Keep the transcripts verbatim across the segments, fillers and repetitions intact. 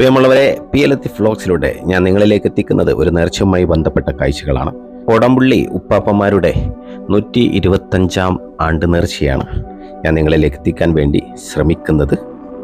പ്രിയമുള്ളവരെ, P L എത്തി വ്ലോഗ്സിലൂടെ ഞാൻ നിങ്ങളിലേക്ക് എത്തിക്കുന്നത് ഒരു നേർച്ചയുമായി ബന്ധപ്പെട്ട കാഴ്ചകളാണ്. കോടമ്പുള്ളി ഉപ്പാപ്പന്മാരുടെ നൂറ്റി ഇരുപത്തഞ്ചാം ആണ്ട് നേർച്ചയാണ് ഞാൻ നിങ്ങളിലേക്ക് എത്തിക്കാൻ വേണ്ടി ശ്രമിക്കുന്നത്.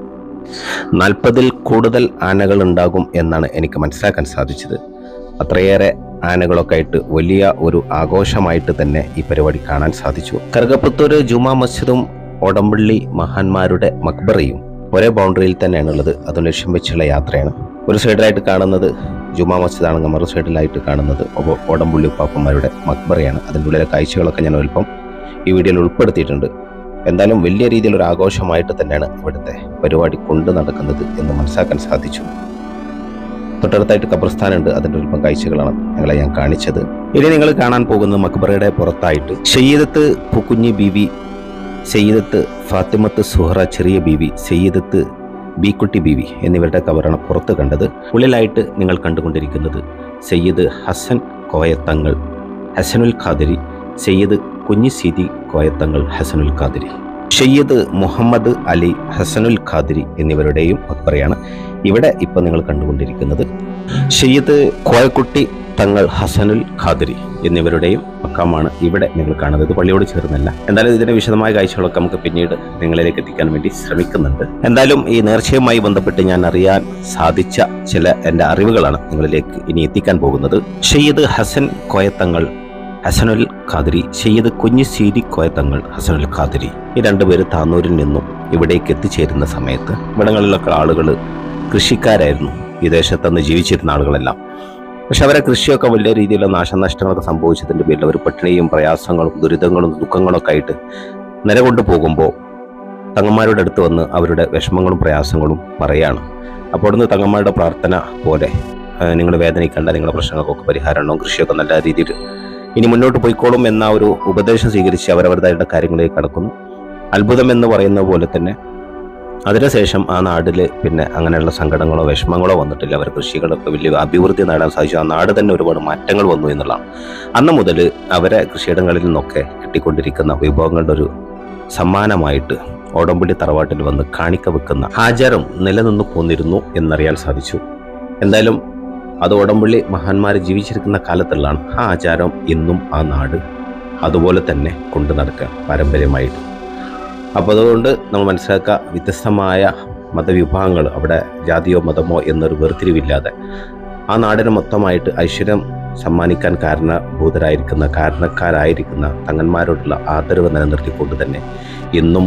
നാൽപ്പതിൽ കൂടുതൽ ആനകൾ ഉണ്ടാകും എന്നാണ് എനിക്ക് മനസ്സിലാക്കാൻ സാധിച്ചത്. അത്രയേറെ ആനകളൊക്കെ ആയിട്ട് വലിയ ഒരു ആഘോഷമായിട്ട് തന്നെ ഈ പരിപാടി കാണാൻ സാധിച്ചു. കറുകപ്പുത്തൂർ ജുമാ മസ്ജിദും കോടമ്പുള്ളി മഹാന്മാരുടെ മക്ബറയും ഒരേ ബൗണ്ടറിയിൽ തന്നെയാണ് ഉള്ളത്. അത് ലക്ഷ്യം വെച്ചുള്ള യാത്രയാണ്. ഒരു സൈഡിലായിട്ട് കാണുന്നത് ജുമാ മസ്ജിദാണെങ്കിൽ മറു സൈഡിലായിട്ട് കാണുന്നത് കോടമ്പുള്ളി ഉപ്പാപ്പന്മാരുടെ മക്ബറയാണ്. അതിൻ്റെ ഉള്ളിലെ കാഴ്ചകളൊക്കെ ഞാൻ അല്പം ഈ വീഡിയോയിൽ ഉൾപ്പെടുത്തിയിട്ടുണ്ട്. എന്തായാലും വലിയ രീതിയിലൊരു ആഘോഷമായിട്ട് തന്നെയാണ് ഇവിടുത്തെ പരിപാടി കൊണ്ടു നടക്കുന്നത് എന്ന് മനസ്സിലാക്കാൻ സാധിച്ചു. തൊട്ടടുത്തായിട്ട് ഖബർസ്ഥാനുണ്ട്. അതിൻ്റെ അല്പം കാഴ്ചകളാണ് ഞങ്ങളെ ഞാൻ കാണിച്ചത്. ഇനി നിങ്ങൾ കാണാൻ പോകുന്നത് മക്ബറയുടെ പുറത്തായിട്ട് സയ്യിദത്ത് പുക്കുഞ്ഞി ബീവി, സയ്യിദത്ത് ഫാത്തിമത്ത് സുഹറ ചെറിയ ബീവി, സയ്യിദത്ത് ബീക്കുട്ടി ബീവി എന്നിവരുടെ കബറാണ് പുറത്ത് കണ്ടത്. ഉള്ളിലായിട്ട് നിങ്ങൾ കണ്ടുകൊണ്ടിരിക്കുന്നത് സയ്യിദ് ഹസൻ കോയത്തങ്ങൾ ഹസനുൽ ഖാദിരി, സയ്യിദ് കുഞ്ഞിസീതി കോയത്തങ്ങൾ ഹസനുൽ ഖാദിരി, സയ്യിദ് മുഹമ്മദ് അലി ഹസനുൽ ഖാദിരി എന്നിവരുടെയും മക്ബറയാണ് ഇവിടെ ഇപ്പോൾ നിങ്ങൾ കണ്ടുകൊണ്ടിരിക്കുന്നത്. സയ്യിദ് കോയക്കുട്ടി തങ്ങൾ ഹസനുൽ ഖാദിരി എന്നിവരുടെയും മക്കാമാണ് ഇവിടെ നിങ്ങൾ കാണുന്നത്. പള്ളിയോട് ചേർന്നല്ല. എന്തായാലും ഇതിന്റെ വിശദമായ കാഴ്ചകളൊക്കെ നമുക്ക് പിന്നീട് നിങ്ങളിലേക്ക് എത്തിക്കാൻ വേണ്ടി ശ്രമിക്കുന്നുണ്ട്. എന്തായാലും ഈ നേർച്ചയുമായി ബന്ധപ്പെട്ട് ഞാൻ അറിയാൻ സാധിച്ച ചില എൻ്റെ അറിവുകളാണ് നിങ്ങളിലേക്ക് ഇനി എത്തിക്കാൻ പോകുന്നത്. സയ്യിദ് ഹസൻ കോയത്തങ്ങൾ ഹസനുൽ ഖാദിരി, സയ്യിദ് കുഞ്ഞിസീരി കോയത്തങ്ങൾ ഹസനുൽ ഖാദിരി, ഈ രണ്ടുപേര് താന്നൂരിൽ നിന്നും ഇവിടേക്ക് എത്തിച്ചേരുന്ന സമയത്ത് ഇവിടങ്ങളിലൊക്കെ ആളുകൾ കൃഷിക്കാരായിരുന്നു. ഈ ദേശത്തന്ന് ജീവിച്ചിരുന്ന ആളുകളെല്ലാം. പക്ഷെ അവരെ കൃഷിയൊക്കെ വലിയ രീതിയിലുള്ള നാശനഷ്ടങ്ങളൊക്കെ സംഭവിച്ചതിൻ്റെ പേരിൽ അവർ പട്ടിണിയും പ്രയാസങ്ങളും ദുരിതങ്ങളും ദുഃഖങ്ങളൊക്കെ ആയിട്ട് നിലകൊണ്ടു പോകുമ്പോൾ തങ്ങന്മാരുടെ അടുത്ത് വന്ന് അവരുടെ വിഷമങ്ങളും പ്രയാസങ്ങളും പറയാണ്. അപ്പോൾ അവിടുന്ന് തങ്ങന്മാരുടെ പ്രാർത്ഥന പോലെ നിങ്ങൾ വേദനിക്കേണ്ട, നിങ്ങളുടെ പ്രശ്നങ്ങൾക്കൊക്കെ പരിഹാരം ഉണ്ടാവും, കൃഷിയൊക്കെ നല്ല രീതിയിൽ ഇനി മുന്നോട്ട് പോയിക്കോളും എന്ന ഒരു ഉപദേശം സ്വീകരിച്ച് അവരവരുടേതായിട്ട് കാര്യങ്ങളിലേക്ക് കടക്കുന്നു. അത്ഭുതം എന്ന് പറയുന്ന പോലെ തന്നെ അതിനുശേഷം ആ നാട്ടിൽ പിന്നെ അങ്ങനെയുള്ള സങ്കടങ്ങളോ വിഷമങ്ങളോ വന്നിട്ടില്ല. അവർ കൃഷികളൊക്കെ വലിയ അഭിവൃദ്ധി നേടാൻ സാധിച്ചു. ആ നാട് തന്നെ ഒരുപാട് മാറ്റങ്ങൾ വന്നു എന്നുള്ളതാണ്. അന്ന് മുതൽ അവരെ കൃഷിയിടങ്ങളിൽ നിന്നൊക്കെ കിട്ടിക്കൊണ്ടിരിക്കുന്ന വിഭവങ്ങളുടെ ഒരു സമ്മാനമായിട്ട് ഓടമ്പള്ളി തറവാട്ടിൽ വന്ന് കാണിക്ക വെക്കുന്ന ആചാരം നിലനിന്നു പോന്നിരുന്നു എന്നറിയാൻ സാധിച്ചു. എന്തായാലും അത് ഓടമ്പള്ളി മഹാന്മാർ ജീവിച്ചിരിക്കുന്ന കാലത്തുള്ളതാണ്. ആ ആചാരം ഇന്നും ആ നാട് അതുപോലെ തന്നെ കൊണ്ടു നടക്കുക പാരമ്പര്യമായിട്ട്. അപ്പോൾ അതുകൊണ്ട് നമ്മൾ മനസ്സിലാക്കുക, വ്യത്യസ്തമായ മതവിഭാഗങ്ങൾ, അവിടെ ജാതിയോ മതമോ എന്നൊരു വേർതിരിവില്ലാതെ ആ നാടിന് മൊത്തമായിട്ട് ഐശ്വര്യം സമ്മാനിക്കാൻ കാരണഭൂതരായിരിക്കുന്ന കാരണക്കാരായിരിക്കുന്ന തങ്ങന്മാരോടുള്ള ആദരവ് നിലനിർത്തിക്കൊണ്ട് തന്നെ ഇന്നും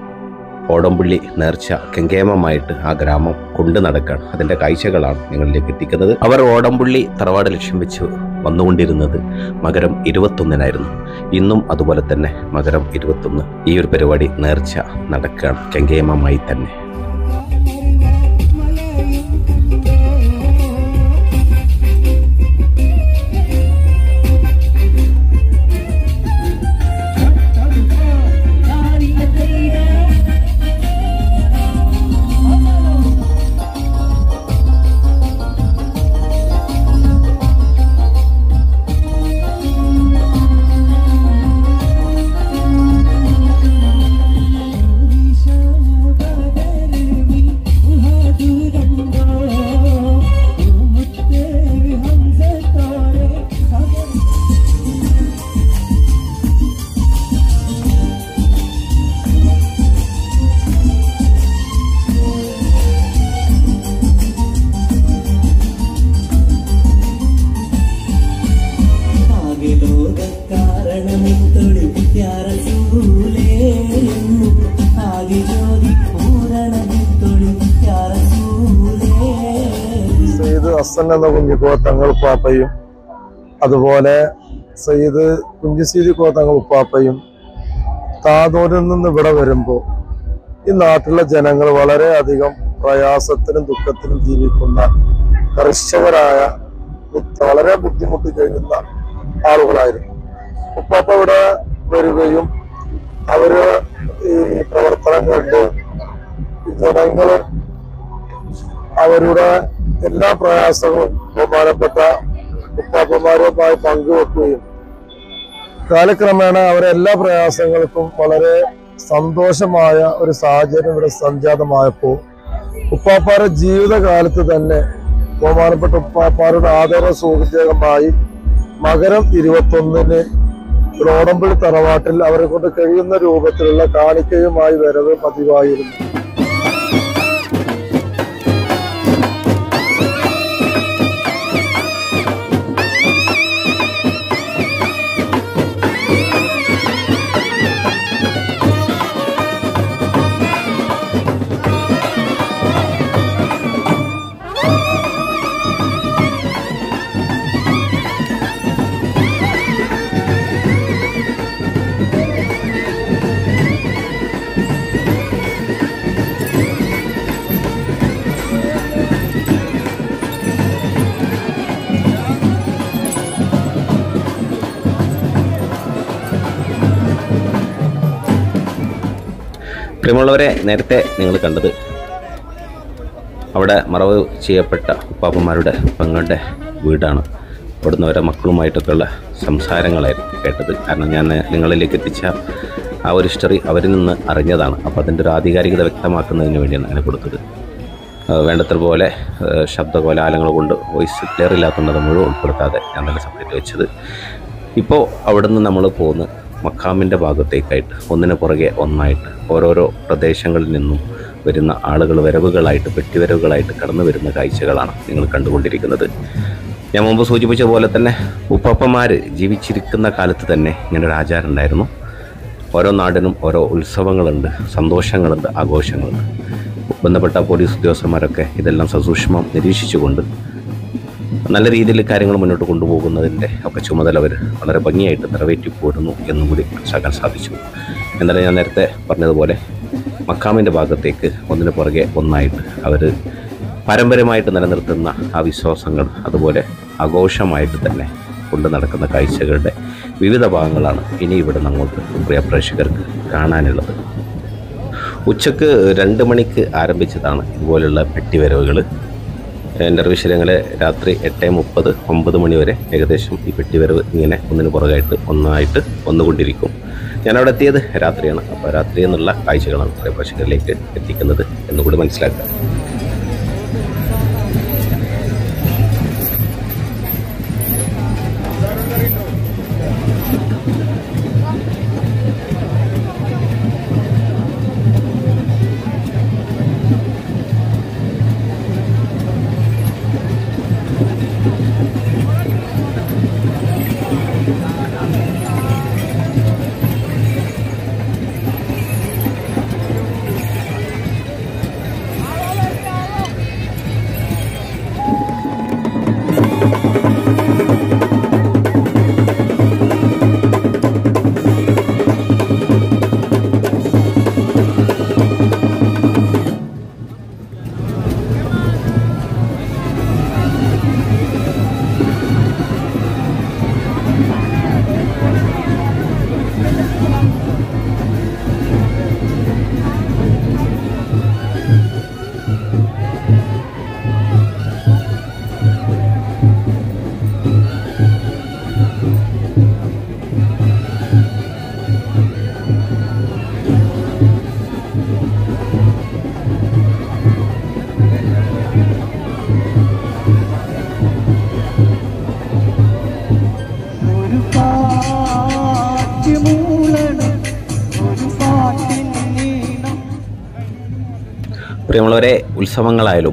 ഓടമ്പള്ളി നേർച്ച കെങ്കേമമായിട്ട് ആ ഗ്രാമം കൊണ്ടു നടക്കുകയാണ്. അതിൻ്റെ കാഴ്ചകളാണ് നിങ്ങളിലേക്ക് എത്തിക്കുന്നത്. അവർ ഓടമ്പള്ളി തറവാട് ലക്ഷ്യം വെച്ച് വന്നുകൊണ്ടിരുന്നത് മകരം ഇരുപത്തൊന്നിനായിരുന്നു. ഇന്നും അതുപോലെ തന്നെ മകരം ഇരുപത്തൊന്ന് ഈ ഒരു പരിപാടി നേർച്ച നടക്കുകയാണ് കെങ്കേമമായി തന്നെ. സയ്യിദ് ഹസൻ എന്ന കുഞ്ഞിക്കോ തങ്ങൾ ഉപ്പാപ്പയും അതുപോലെ സയ്യിദ് കുഞ്ഞിസീതി കോ തങ്ങൾ ഉപ്പാപ്പയും താനൂരിൽ നിന്ന് ഇവിടെ വരുമ്പോൾ ഈ നാട്ടിലെ ജനങ്ങൾ വളരെയധികം പ്രയാസത്തിനും ദുഃഖത്തിനും ജീവിക്കുന്ന കർഷകരായ വളരെ ബുദ്ധിമുട്ടി കഴിയുന്ന ആളുകളായിരുന്നു. ഉപ്പാപ്പ ഇവിടെ വരികയും അവര് ഈ പ്രവർത്തനം കൊണ്ട് ജനങ്ങൾ അവരുടെ എല്ലാ പ്രയാസങ്ങളും ബഹുമാനപ്പെട്ട ഉപ്പാപ്പന്മാരുമായി പങ്കുവെക്കുകയും കാലക്രമേണ അവരെ എല്ലാ പ്രയാസങ്ങൾക്കും വളരെ സന്തോഷമായ ഒരു സാഹചര്യം ഇവിടെ സംജാതമായപ്പോൾ ഉപ്പാപ്പാരുടെ ജീവിതകാലത്ത് തന്നെ ബഹുമാനപ്പെട്ട ഉപ്പാപ്പാരുടെ ആദര സൂചകമായി മകരം ഇരുപത്തൊന്നിന് ഓടമ്പള്ളി തറവാട്ടിൽ അവരെ കൊണ്ട് കഴിയുന്ന രൂപത്തിലുള്ള കാണിക്കയുമായി വരവ് പതിവായിരുന്നു. പ്രിയമുള്ളവരെ, നേരത്തെ നിങ്ങൾ കണ്ടത് അവിടെ മറവ് ചെയ്യപ്പെട്ട ഉപ്പാപ്പന്മാരുടെ പെങ്ങളുടെ വീടാണ്. അവിടുന്ന് അവരെ മക്കളുമായിട്ടൊക്കെയുള്ള സംസാരങ്ങളായിരുന്നു കേട്ടത്. കാരണം ഞാൻ നിങ്ങളിലേക്ക് എത്തിച്ച ആ ഒരു ഹിസ്റ്ററി അവരിൽ നിന്ന് അറിഞ്ഞതാണ്. അപ്പോൾ അതിൻ്റെ ഒരു ആധികാരികത വ്യക്തമാക്കുന്നതിന് വേണ്ടിയാണ് അങ്ങനെ കൊടുത്തത്. വേണ്ടത്ര പോലെ ശബ്ദകോലാഹലങ്ങൾ കൊണ്ട് വോയിസ് ക്ലിയർ ഇല്ലാത്തത് മുഴുവൻ ഉൾപ്പെടുത്താതെ ഞാൻ തന്നെ സബ്ജക്റ്റ് വെച്ചത്. ഇപ്പോൾ അവിടുന്ന് നമ്മൾ പോകുന്ന മക്കാമിൻ്റെ ഭാഗത്തേക്കായിട്ട് ഒന്നിനു പുറകെ ഒന്നായിട്ട് ഓരോരോ പ്രദേശങ്ങളിൽ നിന്നും വരുന്ന ആളുകൾ വരവുകളായിട്ട് പെട്ടിവരവുകളായിട്ട് കടന്നു വരുന്ന കാഴ്ചകളാണ് നിങ്ങൾ കണ്ടുകൊണ്ടിരിക്കുന്നത്. ഞാൻ മുമ്പ് സൂചിപ്പിച്ച പോലെ തന്നെ ഉപ്പാപ്പന്മാർ ജീവിച്ചിരിക്കുന്ന കാലത്ത് തന്നെ ഇങ്ങനൊരു ആചാരം ഉണ്ടായിരുന്നു. ഓരോ നാടിനും ഓരോ ഉത്സവങ്ങളുണ്ട്, സന്തോഷങ്ങളുണ്ട്, ആഘോഷങ്ങളുണ്ട്. ബന്ധപ്പെട്ട പോലീസ് ഉദ്യോഗസ്ഥന്മാരൊക്കെ ഇതെല്ലാം സസൂക്ഷ്മം നിരീക്ഷിച്ചുകൊണ്ട് നല്ല രീതിയിൽ കാര്യങ്ങൾ മുന്നോട്ട് കൊണ്ടുപോകുന്നതിൻ്റെ ഒക്കെ ചുമതല അവർ വളരെ ഭംഗിയായിട്ട് നിറവേറ്റി പോരുന്നു എന്നും കൂടി മനസ്സിലാക്കാൻ സാധിച്ചു. എന്നാലും ഞാൻ നേരത്തെ പറഞ്ഞതുപോലെ മക്കാമിൻ്റെ ഭാഗത്തേക്ക് ഒന്നിനു പുറകെ ഒന്നായിട്ട് അവർ പാരമ്പര്യമായിട്ട് നിലനിർത്തുന്ന ആ വിശ്വാസങ്ങൾ അതുപോലെ ആഘോഷമായിട്ട് തന്നെ കൊണ്ടു നടക്കുന്ന കാഴ്ചകളുടെ വിവിധ ഭാഗങ്ങളാണ് ഇനി ഇവിടെ അങ്ങോട്ട് പ്രിയ പ്രേക്ഷകർക്ക് കാണാനുള്ളത്. ഉച്ചക്ക് രണ്ട് മണിക്ക് ആരംഭിച്ചതാണ് ഇതുപോലുള്ള പെട്ടിവരവുകൾ. എൻ്റെ വിഷയങ്ങളെ രാത്രി എട്ട് മുപ്പത് ഒമ്പത് മണി വരെ ഏകദേശം ഈ പെട്ടിവരവ് ഇങ്ങനെ ഒന്നിനു പുറകായിട്ട് ഒന്നായിട്ട് വന്നുകൊണ്ടിരിക്കും. ഞാനവിടെ എത്തിയത് രാത്രിയാണ്. അപ്പോൾ രാത്രി എന്നുള്ള കാഴ്ചകളാണ് പ്രേക്ഷകരിലേക്ക് എത്തിക്കുന്നത് എന്നുകൂടി മനസ്സിലാക്കുക. പ്രിയമുള്ളവരെ, ഉത്സവങ്ങളായാലും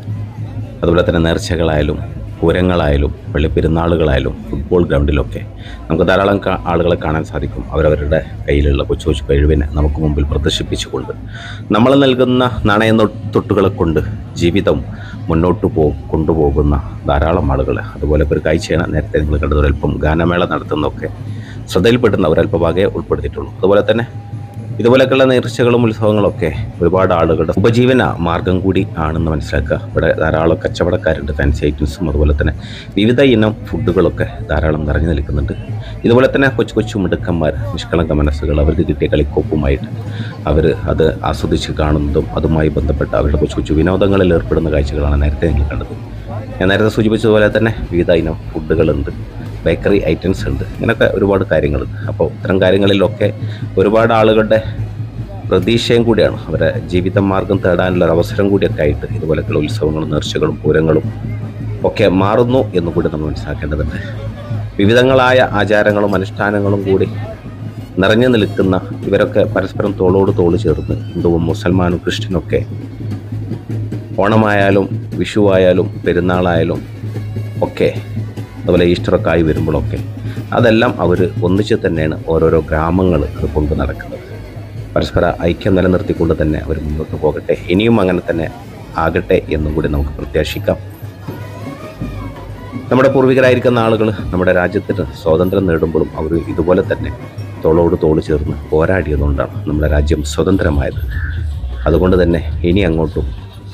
അതുപോലെ തന്നെ നേർച്ചകളായാലും പൂരങ്ങളായാലും പള്ളിപ്പെരുന്നാളുകളായാലും ഫുട്ബോൾ ഗ്രൗണ്ടിലൊക്കെ നമുക്ക് ധാരാളം ആളുകളെ കാണാൻ സാധിക്കും. അവരവരുടെ കയ്യിലുള്ള കൊച്ചു കൊച്ചു കഴിവിനെ നമുക്ക് മുമ്പിൽ പ്രദർശിപ്പിച്ചുകൊണ്ട് നമ്മൾ നൽകുന്ന നാണയത്തൊട്ടുകളെ കൊണ്ട് ജീവിതം മുന്നോട്ട് പോ കൊണ്ടുപോകുന്ന ധാരാളം ആളുകൾ. അതുപോലെ ഒരു കാഴ്ചയാണ് നേരത്തെ നിങ്ങൾ കണ്ടത്. ഒരൽപ്പം ഗാനമേള നടത്തുന്നതൊക്കെ ശ്രദ്ധയിൽപ്പെടുന്ന ഒരൽപ്പഭാഗേ ഉൾപ്പെടുത്തിയിട്ടുള്ളൂ. അതുപോലെ തന്നെ ഇതുപോലെയൊക്കെയുള്ള നേർച്ചകളും ഉത്സവങ്ങളൊക്കെ ഒരുപാട് ആളുകളുടെ ഉപജീവന മാർഗം കൂടി ആണെന്ന് മനസ്സിലാക്കുക. ഇവിടെ ധാരാളം കച്ചവടക്കാരുണ്ട്, ഫാൻസി ഐറ്റംസും അതുപോലെ തന്നെ വിവിധ ഇനം ഫുഡുകളൊക്കെ ധാരാളം നിറഞ്ഞു നിൽക്കുന്നുണ്ട്. ഇതുപോലെ തന്നെ കൊച്ചു കൊച്ചു മിടുക്കന്മാർ, നിഷ്കളങ്ക മനസ്സുകൾ, അവർക്ക് കിട്ടിയ കളിക്കോപ്പുമായിട്ട് അവർ അത് ആസ്വദിച്ച് കാണുന്നതും അതുമായി ബന്ധപ്പെട്ട അവരുടെ കൊച്ചു കൊച്ചു വിനോദങ്ങളിൽ ഏർപ്പെടുന്ന കാഴ്ചകളാണ് നേരത്തെ നിങ്ങൾ കണ്ടത്. ഞാൻ നേരത്തെ സൂചിപ്പിച്ചതുപോലെ തന്നെ വിവിധ ഇനം ഫുഡുകളുണ്ട്, ബേക്കറി ഐറ്റംസ് ഉണ്ട്, ഇങ്ങനെയൊക്കെ ഒരുപാട് കാര്യങ്ങളുണ്ട്. അപ്പോൾ ഇത്തരം കാര്യങ്ങളിലൊക്കെ ഒരുപാട് ആളുകളുടെ പ്രതീക്ഷയും കൂടിയാണ്. അവരെ ജീവിത മാർഗം തേടാനുള്ള ഒരു അവസരം കൂടിയൊക്കെ ആയിട്ട് ഇതുപോലെയുള്ള ഉത്സവങ്ങളും നേർച്ചകളും പൂരങ്ങളും ഒക്കെ മാറുന്നു എന്നും കൂടി നമ്മൾ മനസ്സിലാക്കേണ്ടതുണ്ട്. വിവിധങ്ങളായ ആചാരങ്ങളും അനുഷ്ഠാനങ്ങളും കൂടി നിറഞ്ഞു നിൽക്കുന്ന ഇവരൊക്കെ പരസ്പരം തോളോട് തോള് ചേർന്ന് ഹിന്ദുവും മുസൽമാനും ക്രിസ്ത്യനൊക്കെ ഓണമായാലും വിഷുവായാലും പെരുന്നാളായാലും ഒക്കെ അതുപോലെ ഈസ്റ്ററൊക്കെ ആയി വരുമ്പോഴൊക്കെ അതെല്ലാം അവർ ഒന്നിച്ച് തന്നെയാണ് ഓരോരോ ഗ്രാമങ്ങൾ അത് കൊണ്ട് നടക്കുന്നത്. പരസ്പര ഐക്യം നിലനിർത്തിക്കൊണ്ട് തന്നെ അവർ മുന്നോട്ട് പോകട്ടെ. ഇനിയും അങ്ങനെ തന്നെ ആകട്ടെ എന്നും കൂടി നമുക്ക് പ്രത്യാശിക്കാം. നമ്മുടെ പൂർവികരായിരിക്കുന്ന ആളുകൾ നമ്മുടെ രാജ്യത്തിന് സ്വാതന്ത്ര്യം നേടുമ്പോഴും അവർ ഇതുപോലെ തന്നെ തോളോട് തോള് ചേർന്ന് പോരാടിയതുകൊണ്ടാണ് നമ്മുടെ രാജ്യം സ്വതന്ത്രമായത്. അതുകൊണ്ട് തന്നെ ഇനി അങ്ങോട്ടും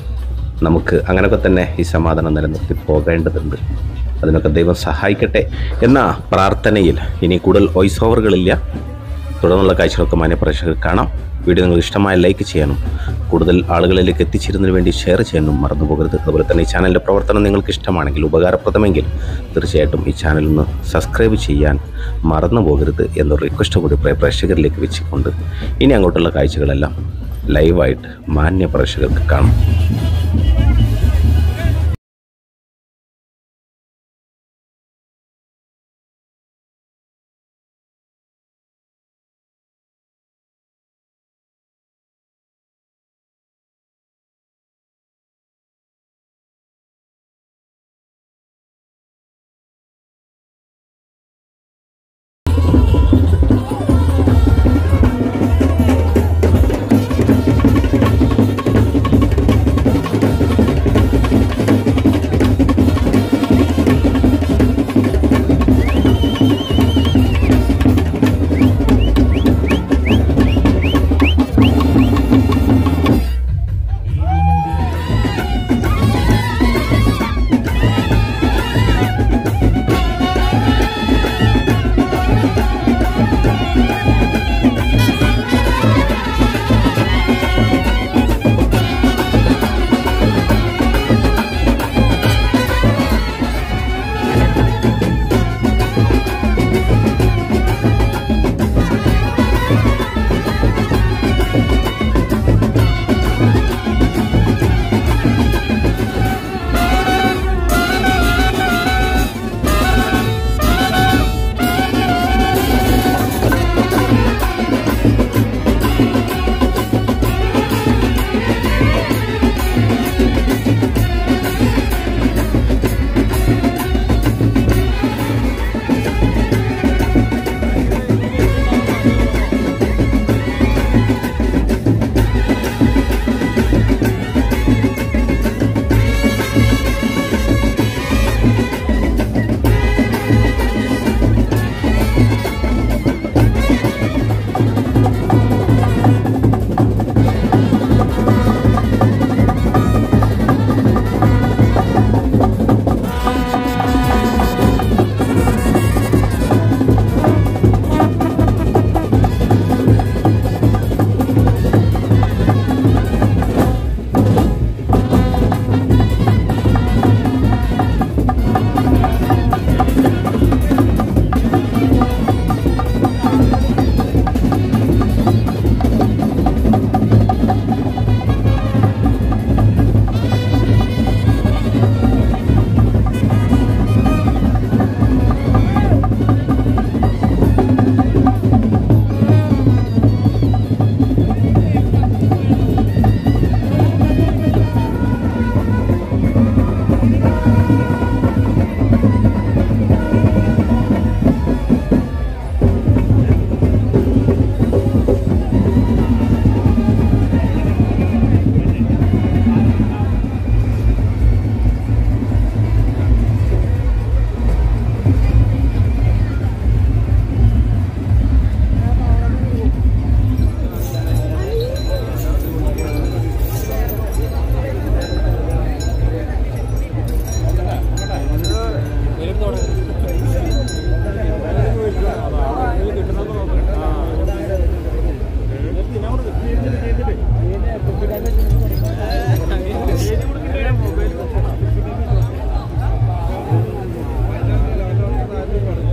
നമുക്ക് അങ്ങനെയൊക്കെ തന്നെ ഈ സമാധാനം നിലനിർത്തി പോകേണ്ടതുണ്ട്. അതിനൊക്കെ ദൈവം സഹായിക്കട്ടെ എന്ന പ്രാർത്ഥനയിൽ ഇനി കൂടുതൽ വോയിസ് ഓവറുകളില്ല. തുടർന്നുള്ള കാഴ്ചകളൊക്കെ മാന്യപ്രേക്ഷകർ കാണാം. വീഡിയോ നിങ്ങൾക്ക് ഇഷ്ടമായ ലൈക്ക് ചെയ്യാനും കൂടുതൽ ആളുകളിലേക്ക് എത്തിച്ചേരുന്നതിന് വേണ്ടി ഷെയർ ചെയ്യാനും മറന്നു പോകരുത്. അതുപോലെ തന്നെ ഈ ചാനലിൻ്റെ പ്രവർത്തനം നിങ്ങൾക്ക് ഇഷ്ടമാണെങ്കിൽ, ഉപകാരപ്രദമെങ്കിൽ തീർച്ചയായിട്ടും ഈ ചാനലൊന്ന് സബ്സ്ക്രൈബ് ചെയ്യാൻ മറന്നു പോകരുത് എന്നൊരു റിക്വസ്റ്റ് കൂടി പ്രേക്ഷകരിലേക്ക് വെച്ചുകൊണ്ട് ഇനി അങ്ങോട്ടുള്ള കാഴ്ചകളെല്ലാം ലൈവായിട്ട് മാന്യ പ്രേക്ഷകർക്ക് കാണാം.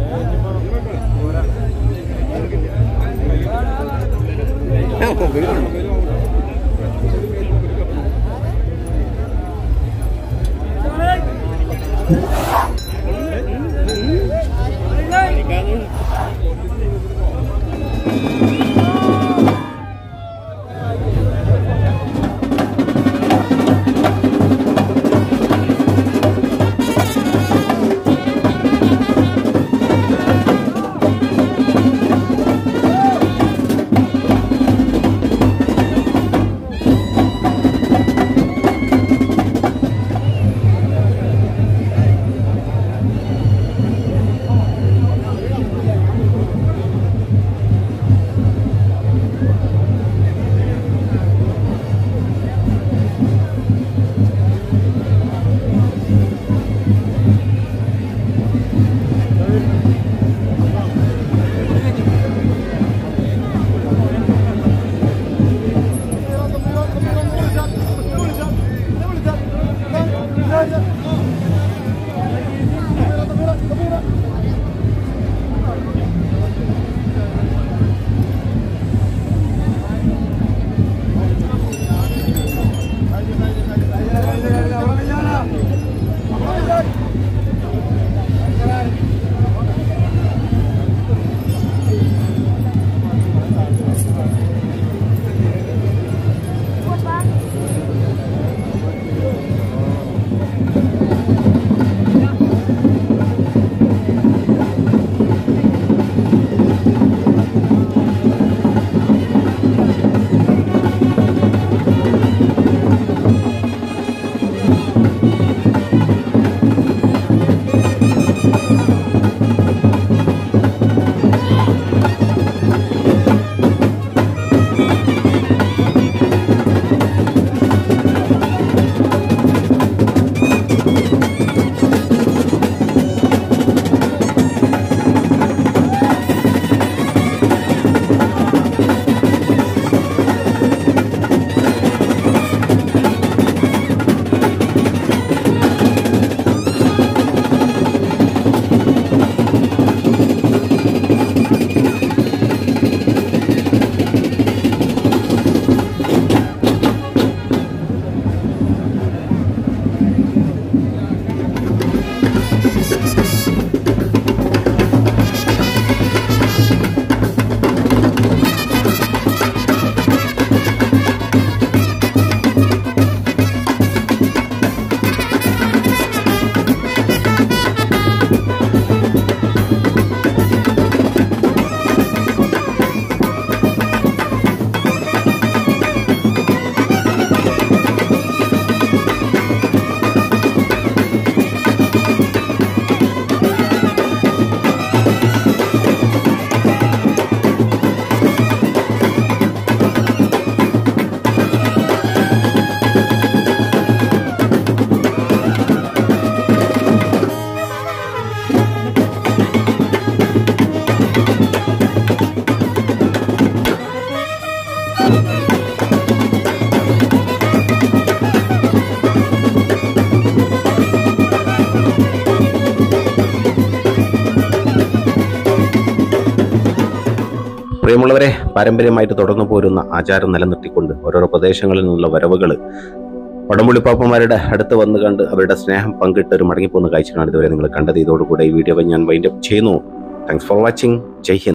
Não, പ്രിയമുള്ളവരെ, പാരമ്പര്യമായിട്ട് തുടർന്നു പോരുന്ന ആചാരം നിലനിർത്തിക്കൊണ്ട് ഓരോരോ പ്രദേശങ്ങളിൽ നിന്നുള്ള വരവുകൾ വടംപുള്ളിപ്പാപ്പന്മാരുടെ അടുത്ത് വന്ന് കണ്ട് അവരുടെ സ്നേഹം പങ്കിട്ട് ഒരു മടങ്ങിപ്പോകുന്ന കാഴ്ചകളാണ് ഇതുവരെ നിങ്ങൾ കണ്ടത്. ഇതോടുകൂടെ ഈ വീഡിയോ ഞാൻ വൈൻഡപ്പ് ചെയ്യുന്നു. Thanks for watching. Jai Hind.